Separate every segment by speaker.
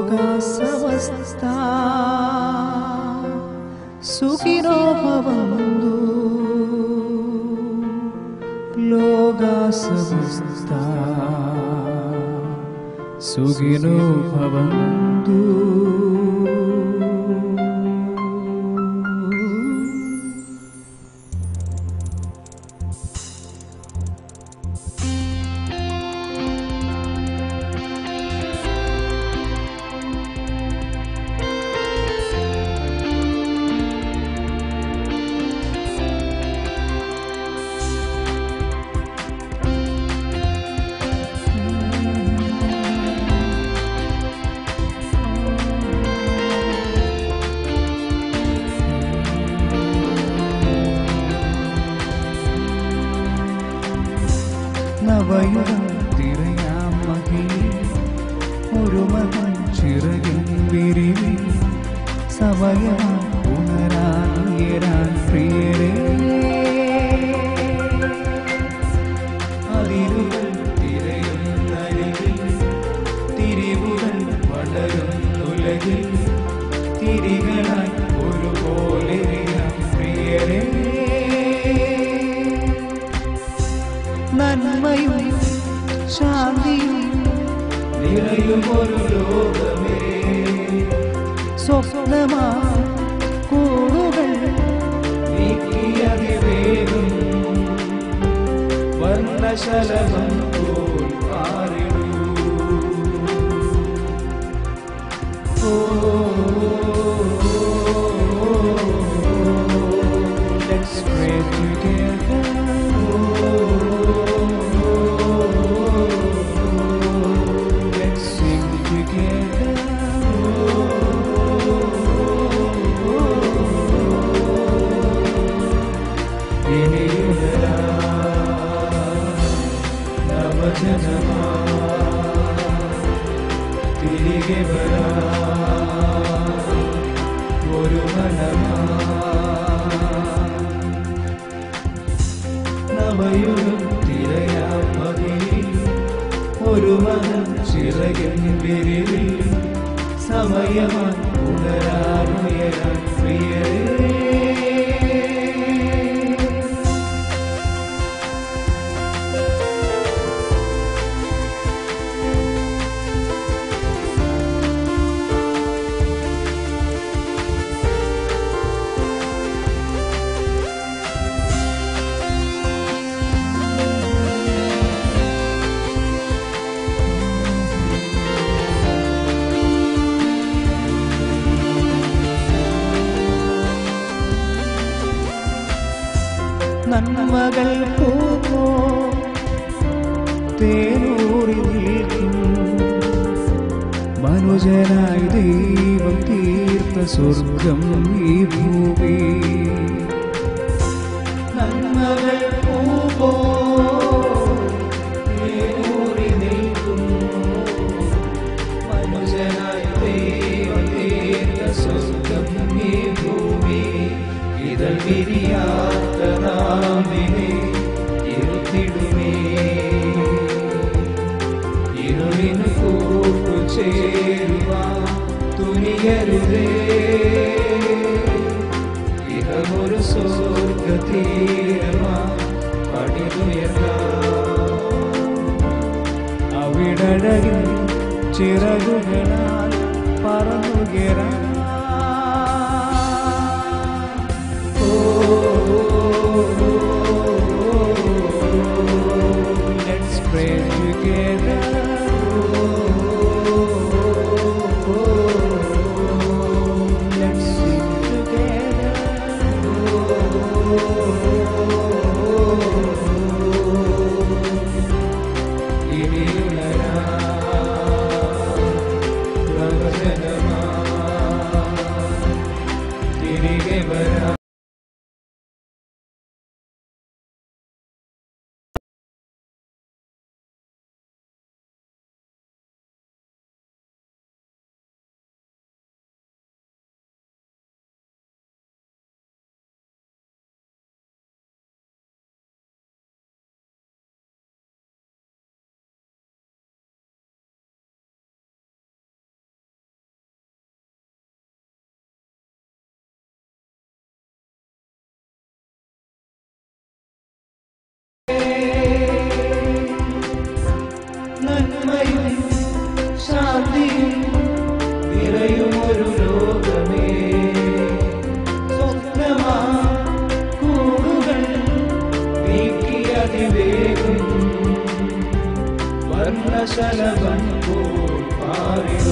Speaker 1: लोका समस्ता सुखिनो भवन्तु लोका समस्ता सुखिनो भवन्तु। നവയുഗം തിരയാം മഹിയിൽ ഒരു മകൻ ചിറകിൻ വിരിവിൽ സമയമായി ഉണരാൻ ഉയരാൻ പ്രിയരേ. അതിരുകൾ തിരയുന്നരികിൽ തിരിവുകൾ വളരും ഉലകിൽ തിരികളായി ഒരുപോലെ പ്രിയരേ. നന്മയും ശാന്തിയും നിറയുമൊരു ലോകമേ സ്വപ്നമാ കൂടുകൾ നീക്കിയതിവേഗം വർണ്ണശലഭം പോൽ പാറിടൂ. Let's pray together. നവജനമാ തിരികെ വരാം ഒരു മനമാ. നവയുഗം തിരയാം മഹിയിൽ ഒരു മനം ചിറകിൻ വിരിവിൽ സമയമായി ഉണരാൻ ഉയരാൻ പ്രിയരേ. നന്മകൾ പൂവോ തേനൂറി നിൽക്കും മനുജനായി ദൈവം തീർത്ത സ്വർഗം ഈ ഭൂമി. നന്മകൾ പൂവോ തേനൂറി നിൽക്കും മനുജനായി ദൈവം തീർത്ത സ്വർഗം ഈ ഭൂമി. ഇതൾ വിരിയാത്ത നാമിനെ ഇരുത്തിടുമേ ഇരുളിന് കൂട്ടുചേരുവാൻ തുനിയരുതേ. ഇഹമൊരു സ്വർഗ്ഗതീരമായി പടിതുയർത്താം അവിടഴകിൽ ചിറകുകളാൽ പറന്നുയരാം. Let's pray together. Let's sing together. തിരികെ വരാം. വർണ്ണശലഭം പോൽ പാറിടൂ.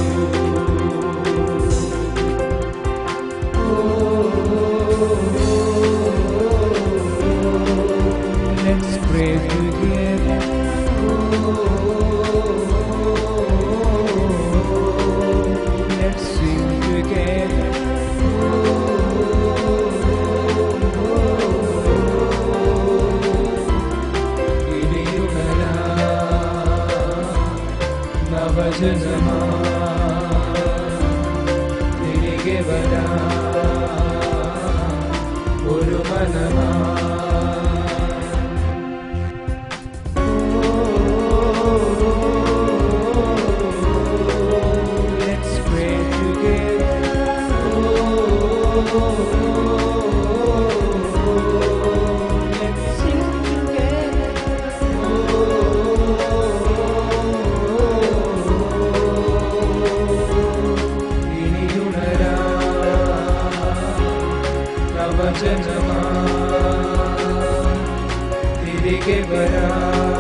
Speaker 1: Let's pray together. Let's sing together. നവജനമാ തിരികെ വരാം ഒരു മനമാ. Let's pray together. Let's sing together. നവജനമാ തിരികെ വരാം